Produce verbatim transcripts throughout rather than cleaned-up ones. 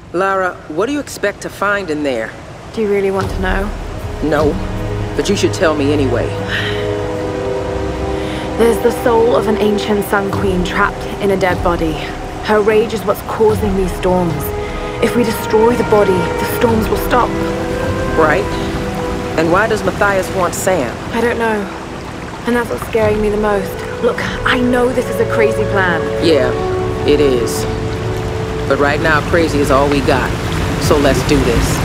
Lara, what do you expect to find in there? Do you really want to know? No, but you should tell me anyway. There's the soul of an ancient Sun Queen trapped in a dead body. Her rage is what's causing these storms. If we destroy the body, the storms will stop. Right. And why does Matthias want Sam? I don't know. And that's what's scaring me the most. Look, I know this is a crazy plan. Yeah, it is. But right now, crazy is all we got. So let's do this.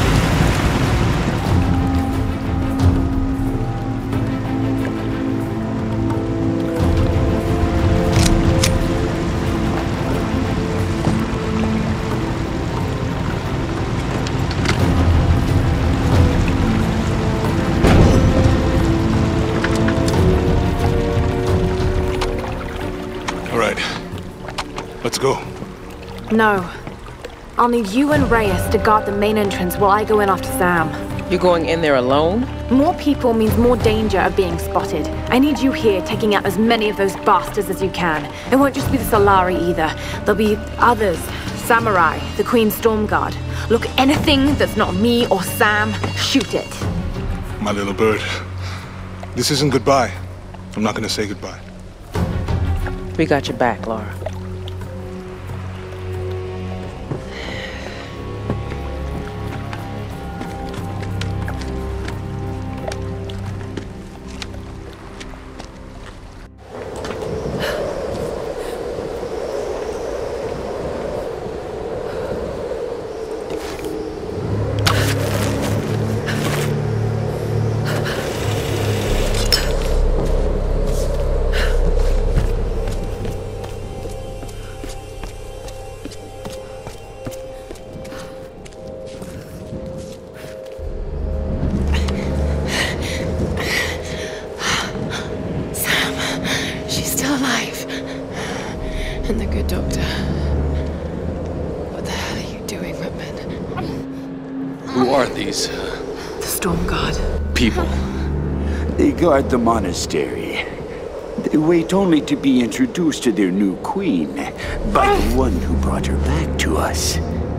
Let's go. No. I'll need you and Reyes to guard the main entrance while I go in after Sam. You're going in there alone? More people means more danger of being spotted. I need you here taking out as many of those bastards as you can. It won't just be the Solari either. There'll be others. Samurai, the Queen's Storm Guard. Look, anything that's not me or Sam, shoot it. My little bird. This isn't goodbye. I'm not gonna say goodbye. We got your back, Lara. And the good doctor. What the hell are you doing, Whitman? Who are these? The Storm Guard. People. They guard the monastery. They wait only to be introduced to their new queen by the one who brought her back to us.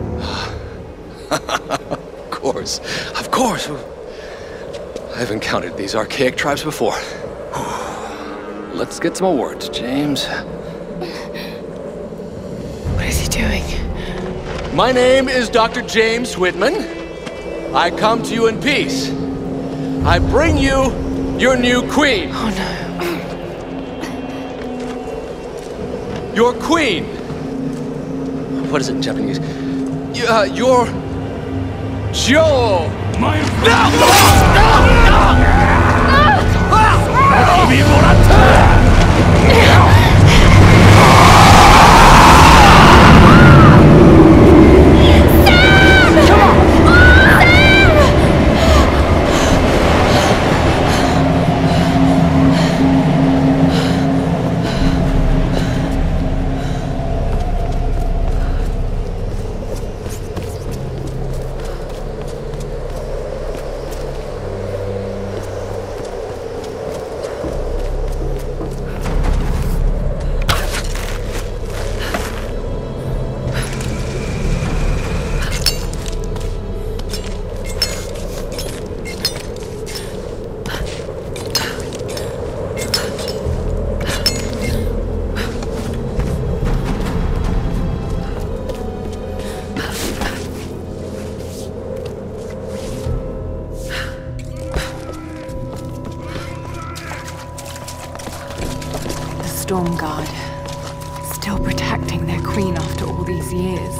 Of course. Of course. I've encountered these archaic tribes before. Let's get some more words, James. What is he doing? My name is Doctor James Whitman. I come to you in peace. I bring you your new queen. Oh no. Your queen. What is it in Japanese? Y uh, your... Jo. My... No! No! Storm Guard. Still protecting their queen after all these years.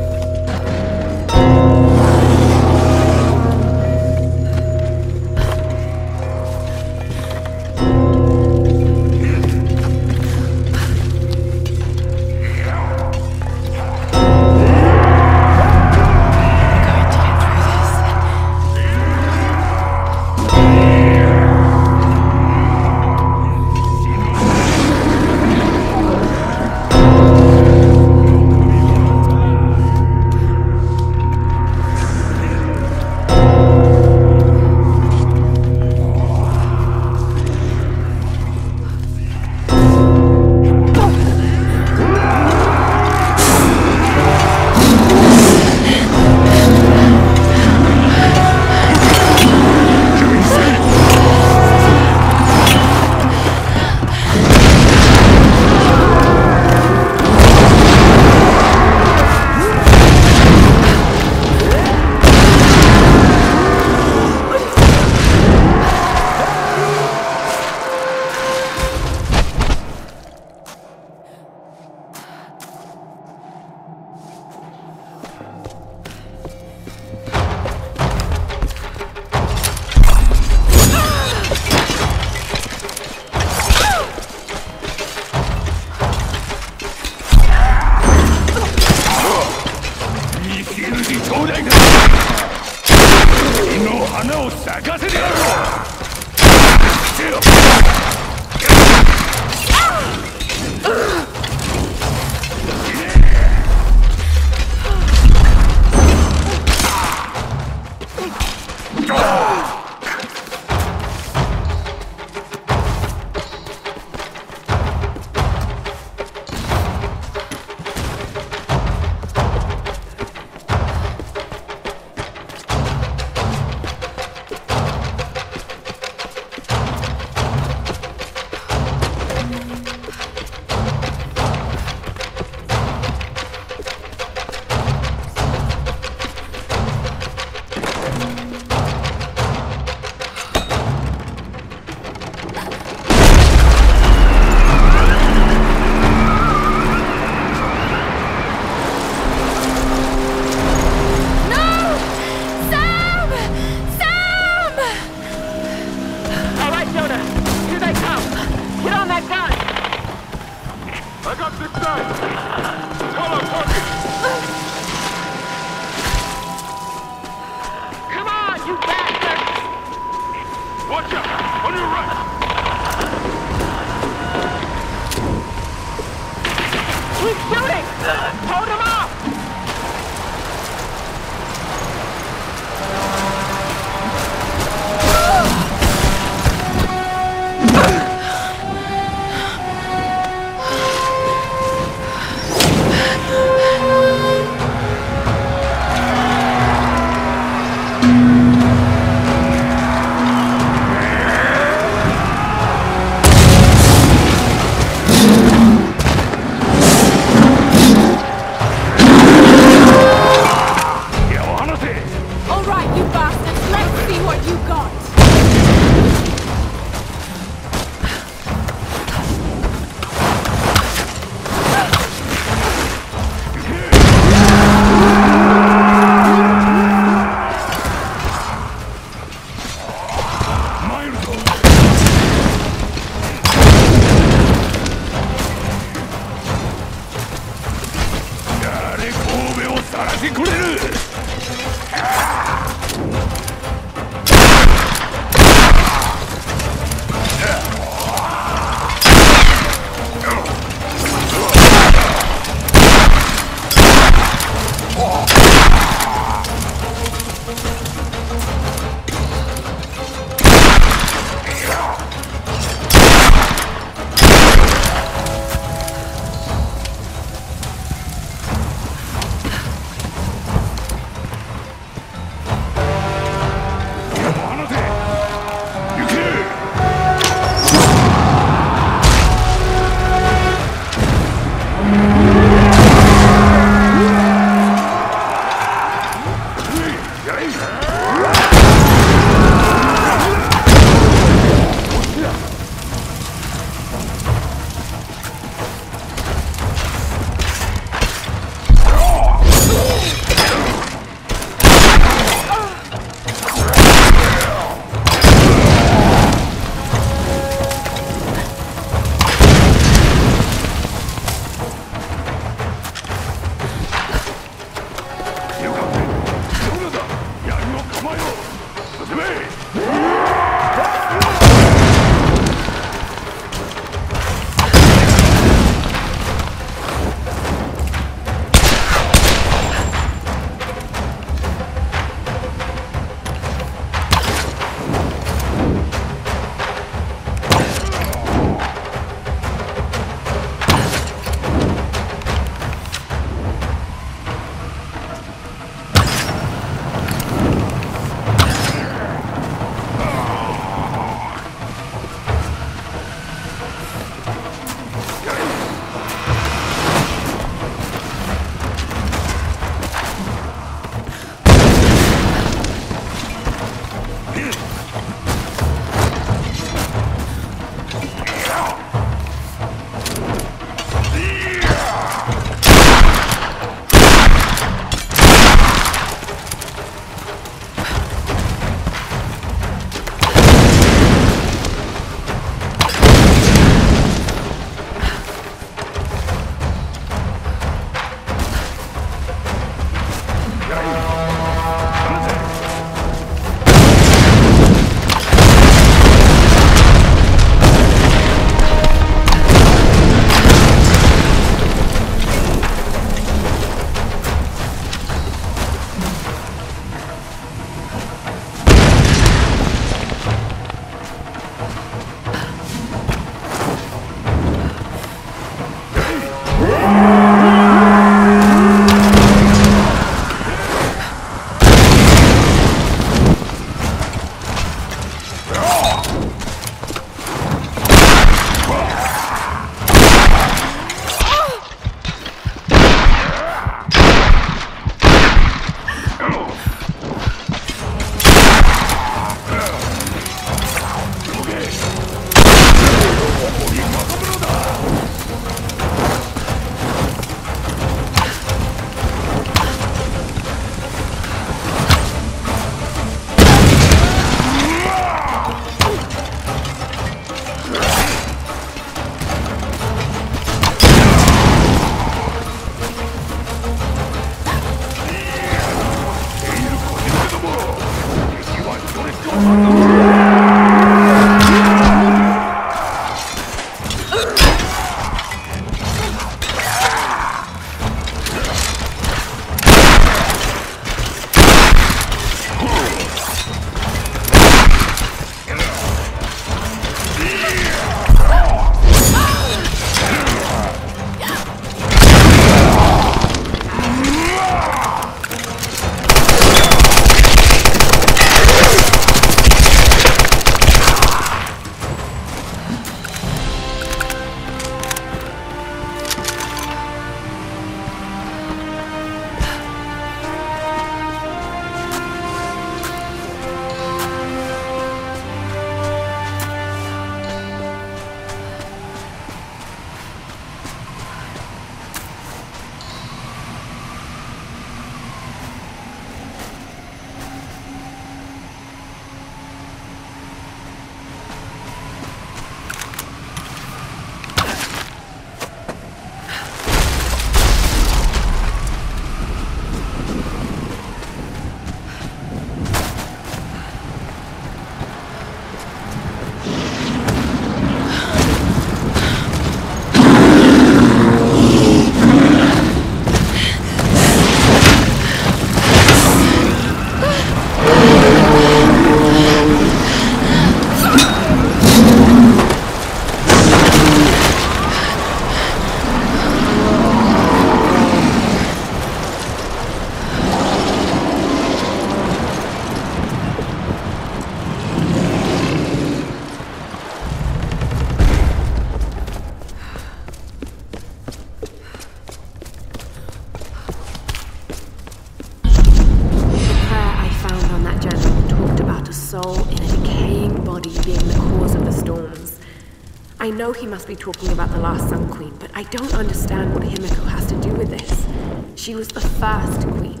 I know he must be talking about the last Sun Queen, but I don't understand what Himiko has to do with this. She was the first queen.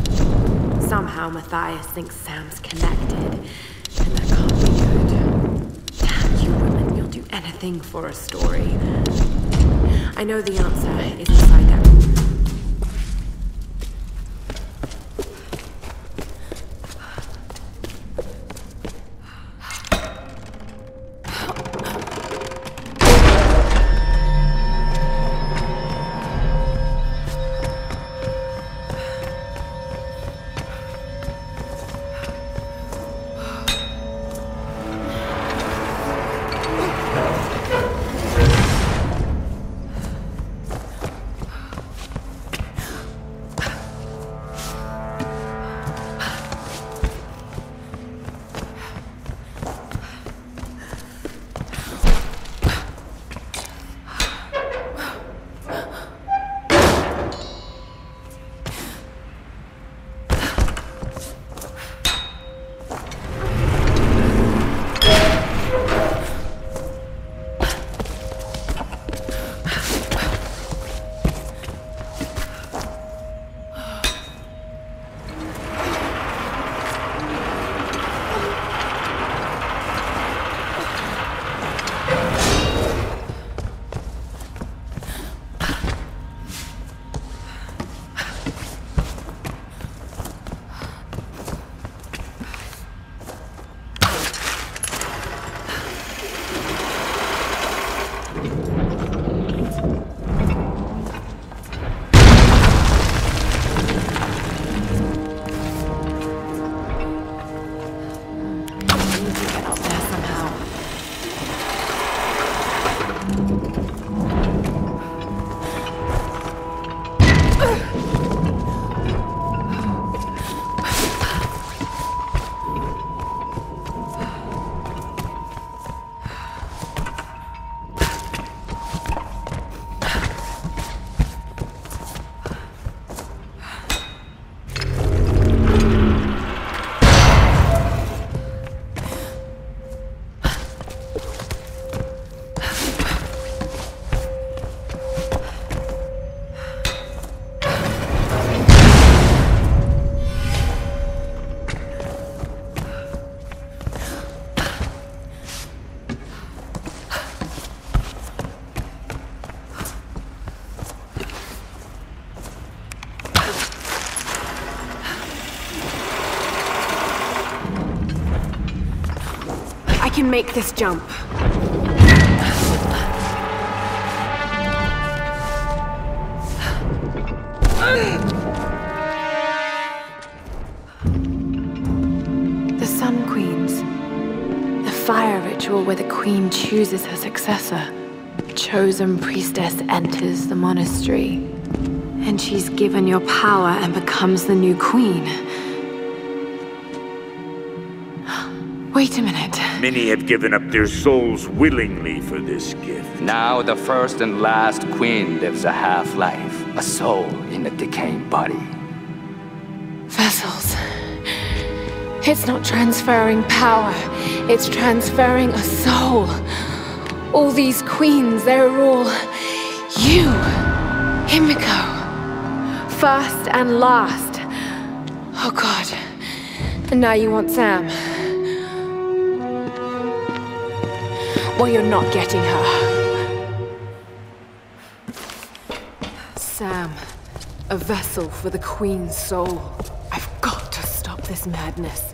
Somehow Matthias thinks Sam's connected, and that can't be good. Damn you women, you'll do anything for a story. I know the answer is inside that room. can make this jump. The Sun Queens. The fire ritual where the queen chooses her successor. Chosen priestess enters the monastery. And she's given your power and becomes the new queen. Wait a minute. Many have given up their souls willingly for this gift. Now the first and last queen lives a half-life, a soul in a decaying body. Vessels. It's not transferring power, it's transferring a soul. All these queens, they're all you, Himiko. First and last. Oh God. And now you want Sam. Well, you're not getting her. Sam, a vessel for the Queen's soul. I've got to stop this madness.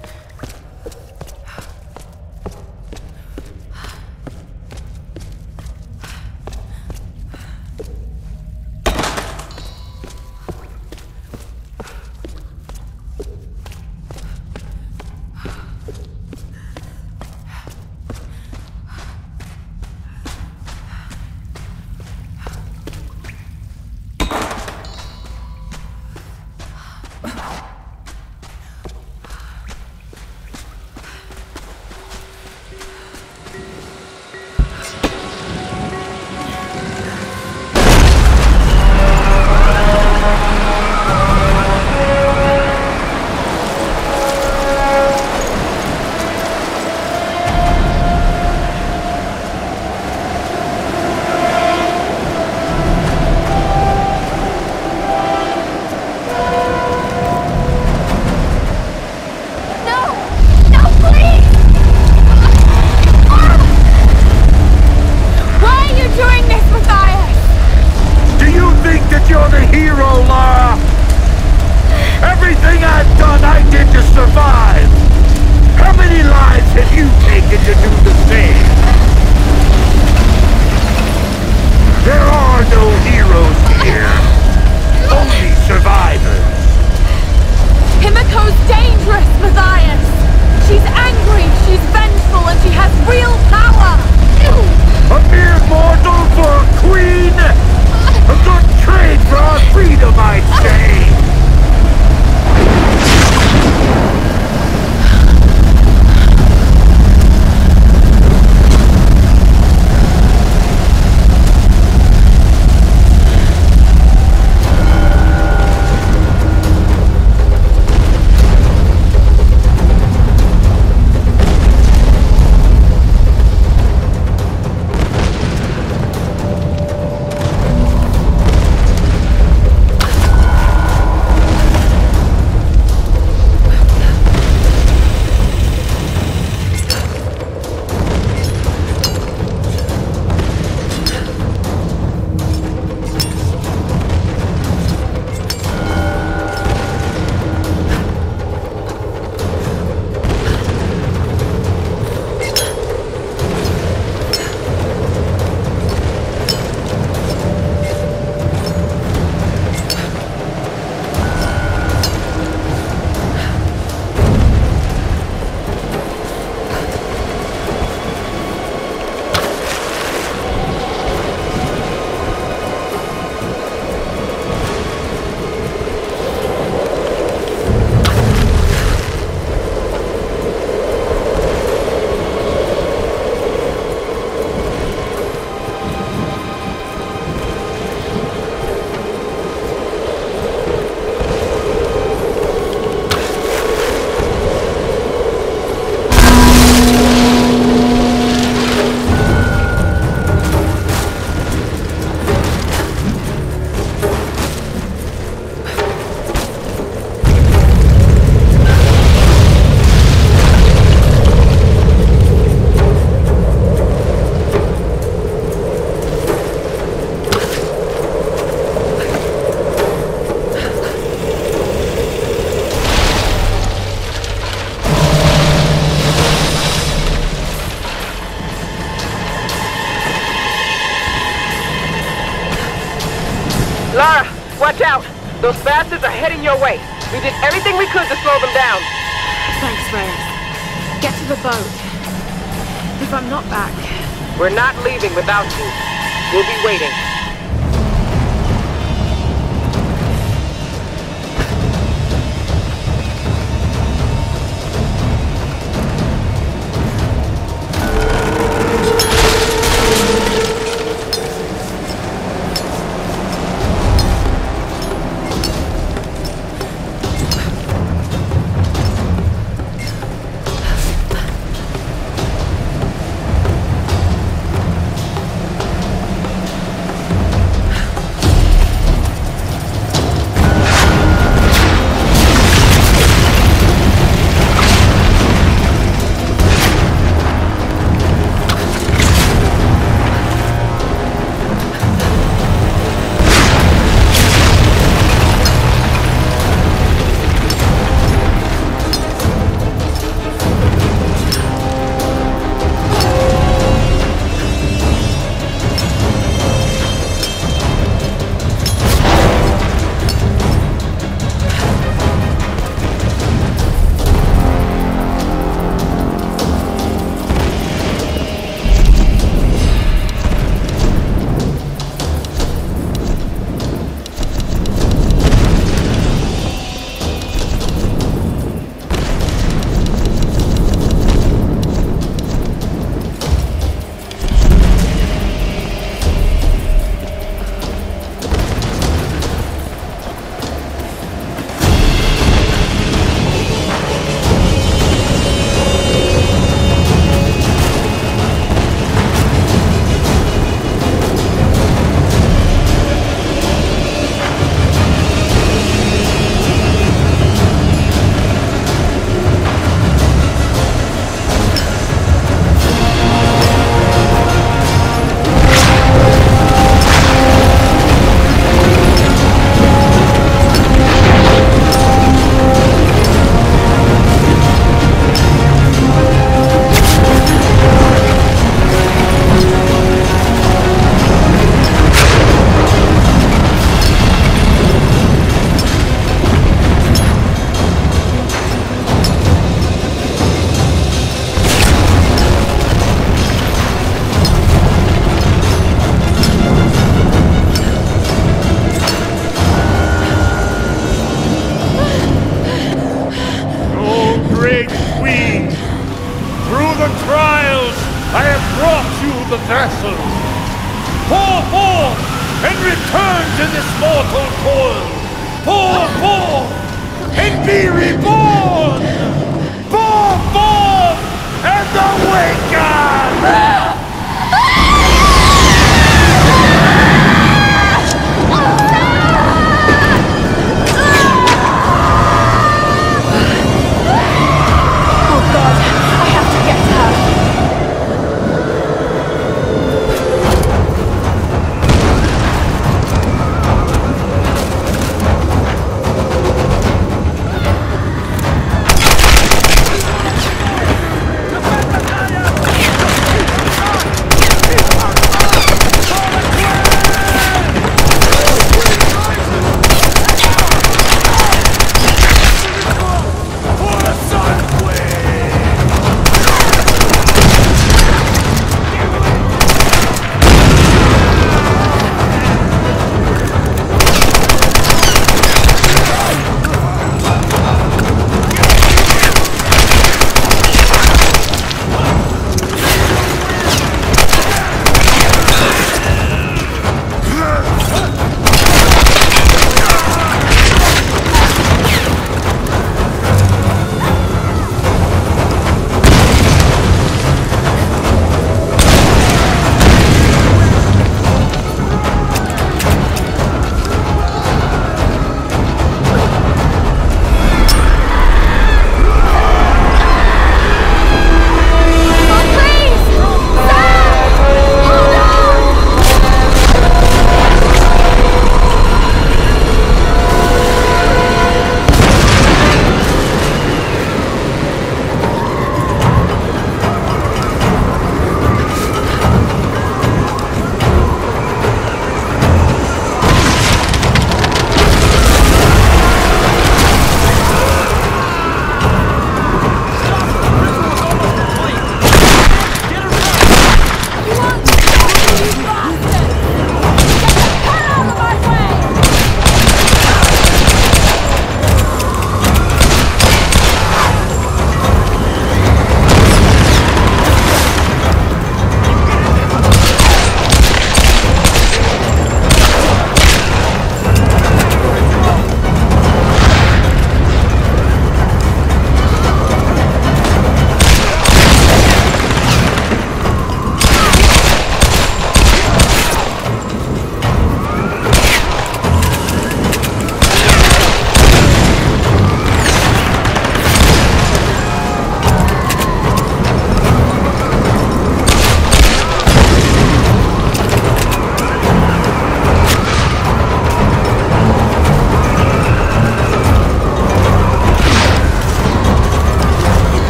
Watch out! Those bastards are heading your way. We did everything we could to slow them down. Thanks, Reyes. Get to the boat. If I'm not back... We're not leaving without you. We'll be waiting.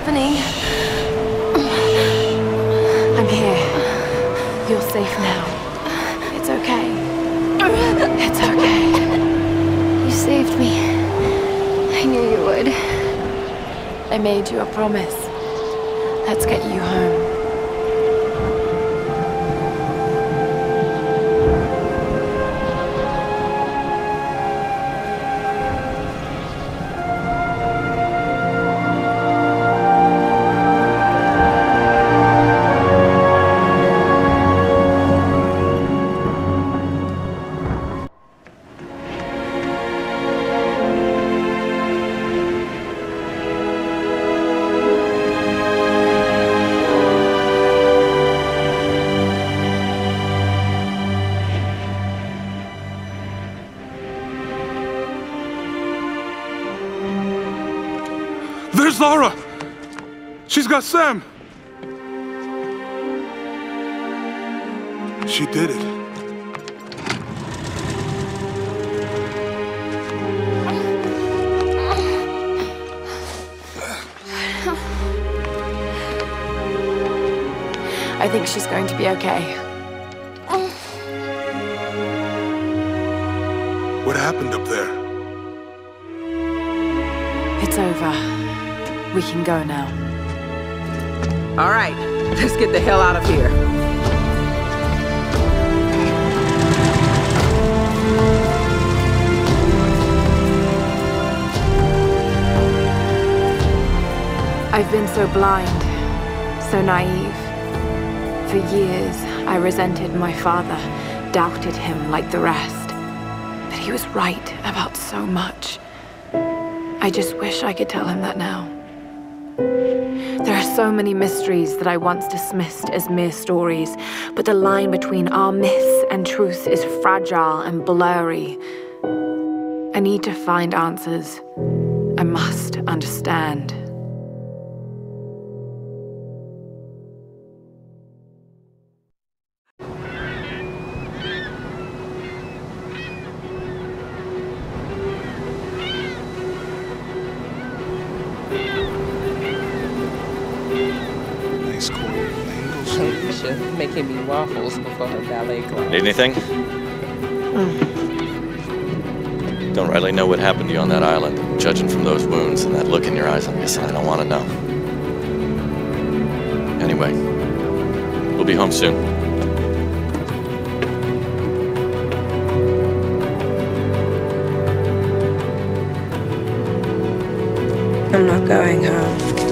happening? I'm here. You're safe now. It's okay. It's okay. You saved me. I knew you would. I made you a promise. Let's get you home. There's Lara! She's got Sam! She did it. I think she's going to be okay. What happened up there? It's over. We can go now. All right, let's get the hell out of here. I've been so blind, so naive. For years, I resented my father, doubted him like the rest. But he was right about so much. I just wish I could tell him that now. There are so many mysteries that I once dismissed as mere stories, but the line between our myths and truth is fragile and blurry. I need to find answers. I must understand. Making me waffles before her ballet class. Need anything? Mm. Don't rightly know what happened to you on that island. Judging from those wounds and that look in your eyes, I'm guessing I don't want to know. Anyway, we'll be home soon. I'm not going home.